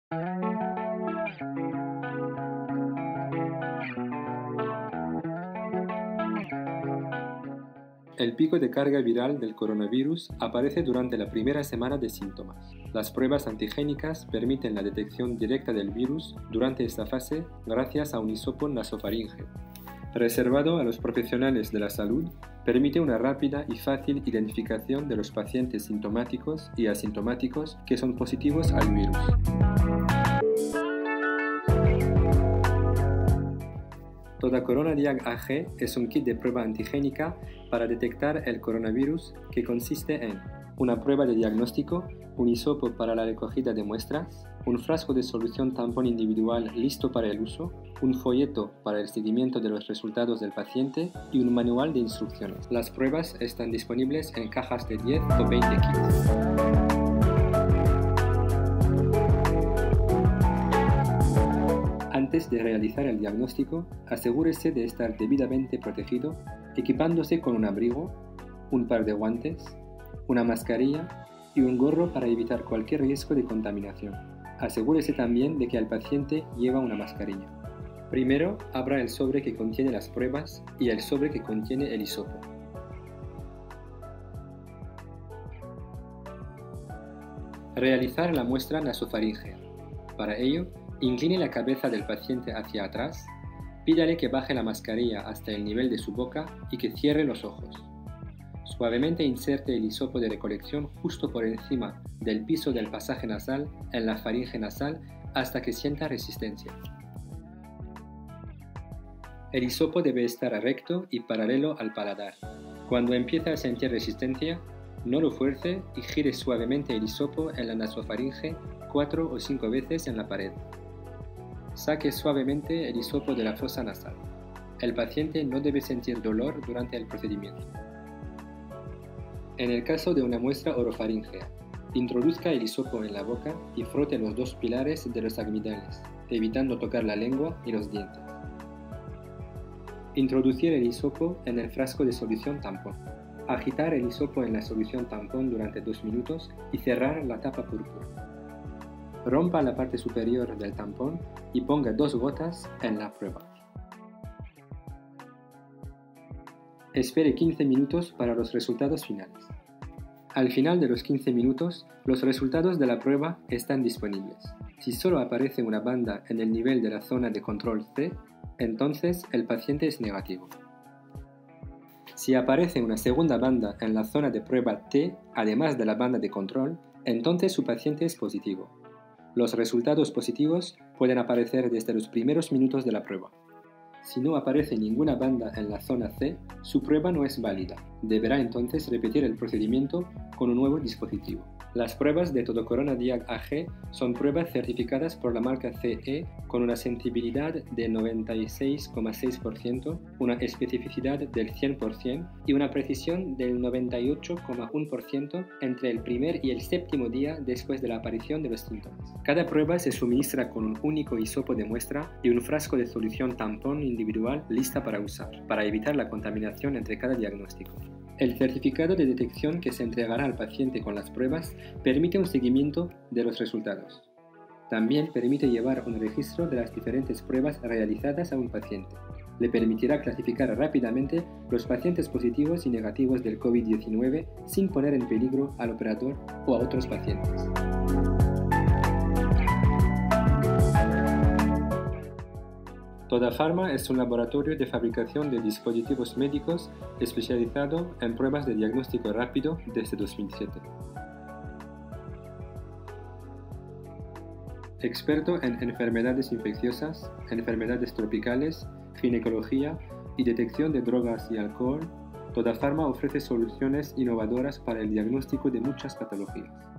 El pico de carga viral del coronavirus aparece durante la primera semana de síntomas. Las pruebas antigénicas permiten la detección directa del virus durante esta fase gracias a un hisopo nasofaríngeo. Reservado a los profesionales de la salud, permite una rápida y fácil identificación de los pacientes sintomáticos y asintomáticos que son positivos al virus. TodaCorona-Diag AG es un kit de prueba antigénica para detectar el coronavirus que consiste en una prueba de diagnóstico, un hisopo para la recogida de muestras, un frasco de solución tampón individual listo para el uso, un folleto para el seguimiento de los resultados del paciente y un manual de instrucciones. Las pruebas están disponibles en cajas de 10 o 20 kits. Antes de realizar el diagnóstico, asegúrese de estar debidamente protegido, equipándose con un abrigo, un par de guantes, una mascarilla y un gorro para evitar cualquier riesgo de contaminación. Asegúrese también de que el paciente lleva una mascarilla. Primero, abra el sobre que contiene las pruebas y el sobre que contiene el hisopo. Realizar la muestra nasofaríngea. Para ello, incline la cabeza del paciente hacia atrás, pídale que baje la mascarilla hasta el nivel de su boca y que cierre los ojos. Suavemente inserte el hisopo de recolección justo por encima del piso del pasaje nasal en la faringe nasal hasta que sienta resistencia. El hisopo debe estar recto y paralelo al paladar. Cuando empiece a sentir resistencia, no lo fuerce y gire suavemente el hisopo en la nasofaringe 4 o 5 veces en la pared. Saque suavemente el hisopo de la fosa nasal. El paciente no debe sentir dolor durante el procedimiento. En el caso de una muestra orofaríngea, introduzca el hisopo en la boca y frote los dos pilares de los amigdales, evitando tocar la lengua y los dientes. Introducir el hisopo en el frasco de solución tampón. Agitar el hisopo en la solución tampón durante 2 minutos y cerrar la tapa púrpura. Rompa la parte superior del tampón y ponga 2 gotas en la prueba. Espere 15 minutos para los resultados finales. Al final de los 15 minutos, los resultados de la prueba están disponibles. Si solo aparece una banda en el nivel de la zona de control C, entonces el paciente es negativo. Si aparece una segunda banda en la zona de prueba T, además de la banda de control, entonces su paciente es positivo. Los resultados positivos pueden aparecer desde los primeros minutos de la prueba. Si no aparece ninguna banda en la zona C, su prueba no es válida. Deberá entonces repetir el procedimiento con un nuevo dispositivo. Las pruebas de TodaCorona-Diag AG son pruebas certificadas por la marca CE con una sensibilidad de 96,6%, una especificidad del 100% y una precisión del 98,1% entre el primer y el séptimo día después de la aparición de los síntomas. Cada prueba se suministra con un único hisopo de muestra y un frasco de solución tampón individual lista para usar, para evitar la contaminación entre cada diagnóstico. El certificado de detección que se entregará al paciente con las pruebas permite un seguimiento de los resultados. También permite llevar un registro de las diferentes pruebas realizadas a un paciente. Le permitirá clasificar rápidamente los pacientes positivos y negativos del COVID-19 sin poner en peligro al operador o a otros pacientes. TodaPharma es un laboratorio de fabricación de dispositivos médicos especializado en pruebas de diagnóstico rápido desde 2007. Experto en enfermedades infecciosas, enfermedades tropicales, ginecología y detección de drogas y alcohol, TodaPharma ofrece soluciones innovadoras para el diagnóstico de muchas patologías.